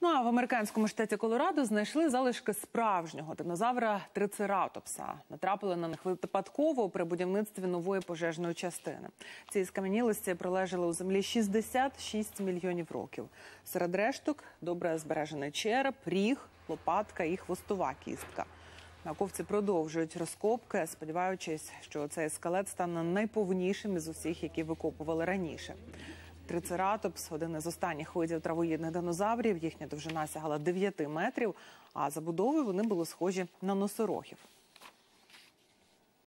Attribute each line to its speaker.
Speaker 1: Ну а в американському штаті Колорадо знайшли залишки справжнього динозавра трицератопса. Натрапили на них випадково при будівництві нової пожежної частини. Ці скам'янілості пролежали у землі 66 мільйонів років. Серед решток добре збережений череп, ріг, лопатка і хвостова кістка. Науковці продовжують розкопки, сподіваючись, що цей скелет стане найповнішим із усіх, які викопували раніше. Трицератопс – один із останніх видів травоїдних динозаврів. Їхня довжина сягала 9 метрів, а забудовою вони були схожі на носорогів.